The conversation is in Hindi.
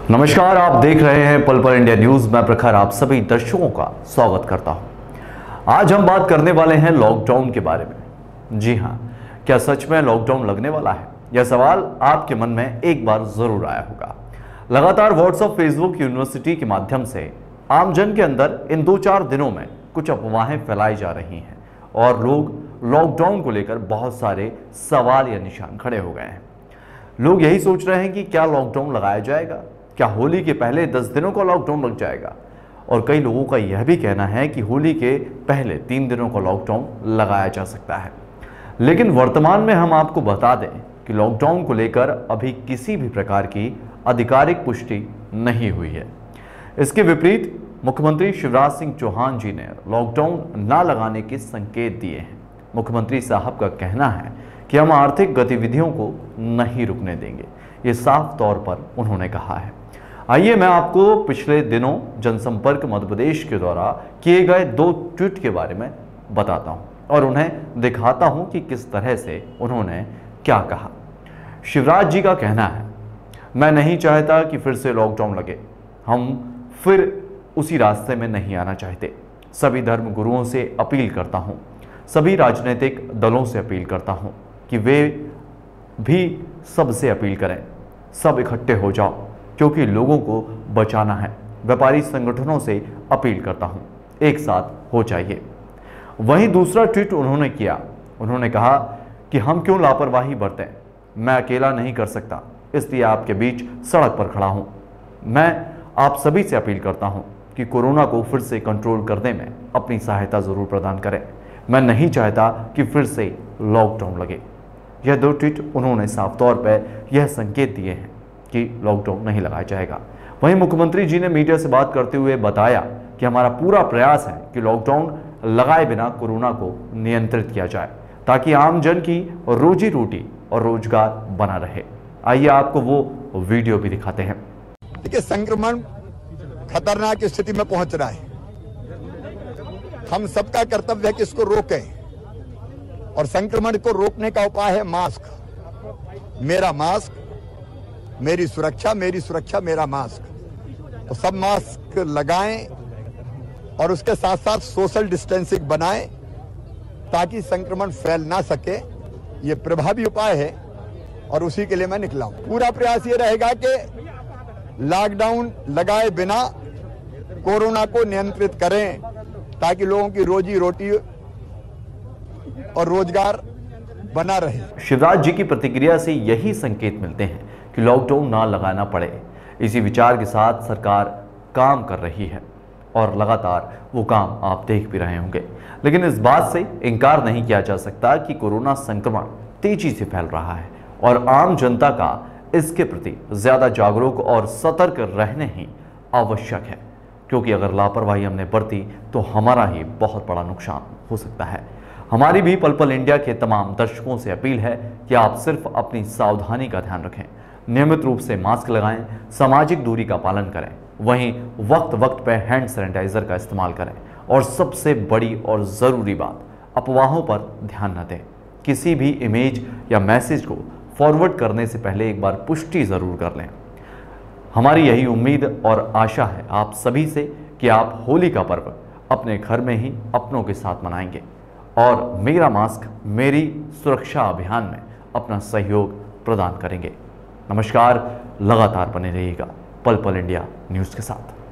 नमस्कार, आप देख रहे हैं पल पल इंडिया न्यूज। मैं प्रखर आप सभी दर्शकों का स्वागत करता हूं। आज हम बात करने वाले हैं लॉकडाउन के बारे में। जी हां, क्या सच में लॉकडाउन लगने वाला है? यह सवाल आपके मन में एक बार जरूर आया होगा। लगातार व्हाट्सएप, फेसबुक, यूनिवर्सिटी के माध्यम से आमजन के अंदर इन 2-4 दिनों में कुछ अफवाहें फैलाई जा रही हैं और लोग लॉकडाउन को लेकर बहुत सारे सवाल या निशान खड़े हो गए हैं। लोग यही सोच रहे हैं कि क्या लॉकडाउन लगाया जाएगा, क्या होली के पहले 10 दिनों का लॉकडाउन लग जाएगा, और कई लोगों का यह भी कहना है कि होली के पहले 3 दिनों का लॉकडाउन लगाया जा सकता है। लेकिन वर्तमान में हम आपको बता दें कि लॉकडाउन को लेकर अभी किसी भी प्रकार की आधिकारिक पुष्टि नहीं हुई है। इसके विपरीत मुख्यमंत्री शिवराज सिंह चौहान जी ने लॉकडाउन न लगाने के संकेत दिए हैं। मुख्यमंत्री साहब का कहना है कि हम आर्थिक गतिविधियों को नहीं रुकने देंगे, ये साफ तौर पर उन्होंने कहा है। आइए मैं आपको पिछले दिनों जनसंपर्क मध्य प्रदेश के द्वारा किए गए 2 ट्वीट के बारे में बताता हूं और उन्हें दिखाता हूं कि किस तरह से उन्होंने क्या कहा। शिवराज जी का कहना है, मैं नहीं चाहता कि फिर से लॉकडाउन लगे, हम फिर उसी रास्ते में नहीं आना चाहते। सभी धर्म गुरुओं से अपील करता हूं, सभी राजनीतिक दलों से अपील करता हूं कि वे भी सबसे अपील करें, सब इकट्ठे हो जाओ क्योंकि लोगों को बचाना है। व्यापारी संगठनों से अपील करता हूं, एक साथ हो जाइए। वहीं दूसरा ट्वीट उन्होंने किया, उन्होंने कहा कि हम क्यों लापरवाही बरतें, मैं अकेला नहीं कर सकता, इसलिए आपके बीच सड़क पर खड़ा हूं। मैं आप सभी से अपील करता हूं कि कोरोना को फिर से कंट्रोल करने में अपनी सहायता जरूर प्रदान करें। मैं नहीं चाहता कि फिर से लॉकडाउन लगे। यह 2 ट्वीट उन्होंने साफ तौर पर यह संकेत दिए हैं कि लॉकडाउन नहीं लगाया जाएगा। वहीं मुख्यमंत्री जी ने मीडिया से बात करते हुए बताया कि हमारा पूरा प्रयास है कि लॉकडाउन लगाए बिना कोरोना को नियंत्रित किया जाए ताकि आम जन की रोजी रोटी और रोजगार बना रहे। आइए आपको वो वीडियो भी दिखाते हैं। देखिए, संक्रमण खतरनाक स्थिति में पहुंच रहा है। हम सबका कर्तव्य है कि इसको रोकें, और संक्रमण को रोकने का उपाय है मास्क। मेरा मास्क, मेरी सुरक्षा, मेरी सुरक्षा मेरा मास्क। तो सब मास्क लगाएं और उसके साथ साथ सोशल डिस्टेंसिंग बनाएं ताकि संक्रमण फैल ना सके। ये प्रभावी उपाय है और उसी के लिए मैं निकला हूं। पूरा प्रयास ये रहेगा कि लॉकडाउन लगाए बिना कोरोना को नियंत्रित करें ताकि लोगों की रोजी रोटी और रोजगार बना रहे। शिवराज जी की प्रतिक्रिया से यही संकेत मिलते हैं कि लॉकडाउन ना लगाना पड़े। इसी विचार के साथ सरकार काम कर रही है और लगातार वो काम आप देख भी रहे होंगे। लेकिन इस बात से इनकार नहीं किया जा सकता कि कोरोना संक्रमण तेजी से फैल रहा है और आम जनता का इसके प्रति ज्यादा जागरूक और सतर्क रहने ही आवश्यक है, क्योंकि अगर लापरवाही हमने बरती तो हमारा ही बहुत बड़ा नुकसान हो सकता है। हमारी भी पल पल इंडिया के तमाम दर्शकों से अपील है कि आप सिर्फ अपनी सावधानी का ध्यान रखें, नियमित रूप से मास्क लगाएं, सामाजिक दूरी का पालन करें, वहीं वक्त वक्त पर हैंड सैनिटाइजर का इस्तेमाल करें और सबसे बड़ी और ज़रूरी बात, अफवाहों पर ध्यान न दें। किसी भी इमेज या मैसेज को फॉरवर्ड करने से पहले एक बार पुष्टि ज़रूर कर लें। हमारी यही उम्मीद और आशा है आप सभी से कि आप होली का पर्व अपने घर में ही अपनों के साथ मनाएंगे और मेरा मास्क मेरी सुरक्षा अभियान में अपना सहयोग प्रदान करेंगे। नमस्कार, लगातार बने रहिएगा पल पल इंडिया न्यूज़ के साथ।